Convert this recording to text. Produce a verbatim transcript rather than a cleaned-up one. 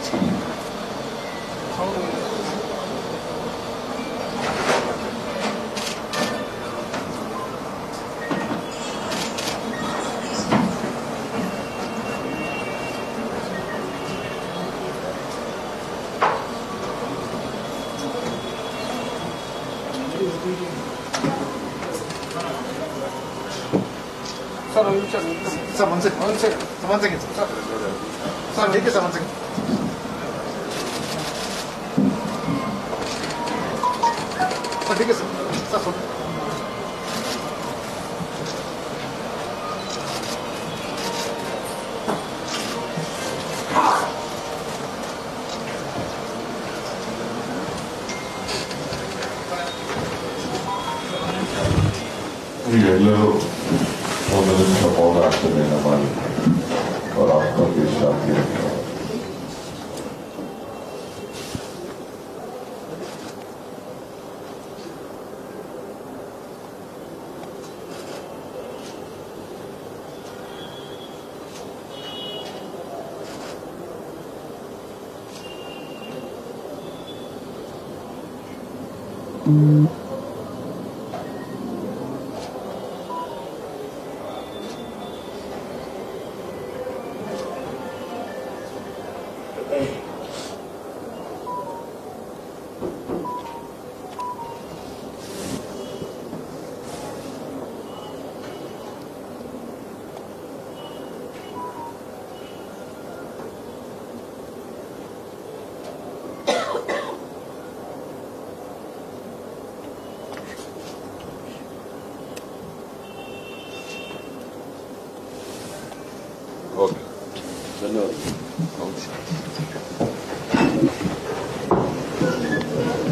Sir, one second. Sir, one second. One second. One second, sir. Sir, take it, sir, one second. Sir, take it, sir. Sir, sir. ಎಲ್ಲರೂ ಒಂದು ನಿಮಿಷ ಮೌನ ಆಚರಣೆಯನ್ನು ಮಾಡಿ ಅವರ ಆತ್ಮಕ್ಕೆ ಶಾಂತಿಯನ್ನು ಓಕೆ ಧನ್ಯವಾದ.